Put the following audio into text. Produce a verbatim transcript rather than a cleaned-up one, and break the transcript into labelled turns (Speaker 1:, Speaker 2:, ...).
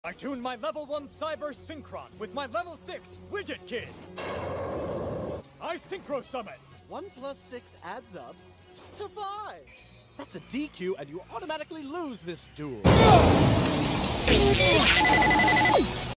Speaker 1: I tuned my level one Cyber Synchron with my level six Widget Kid. I Synchro Summon.
Speaker 2: One plus six adds up to five. That's a D Q, and you automatically lose this duel.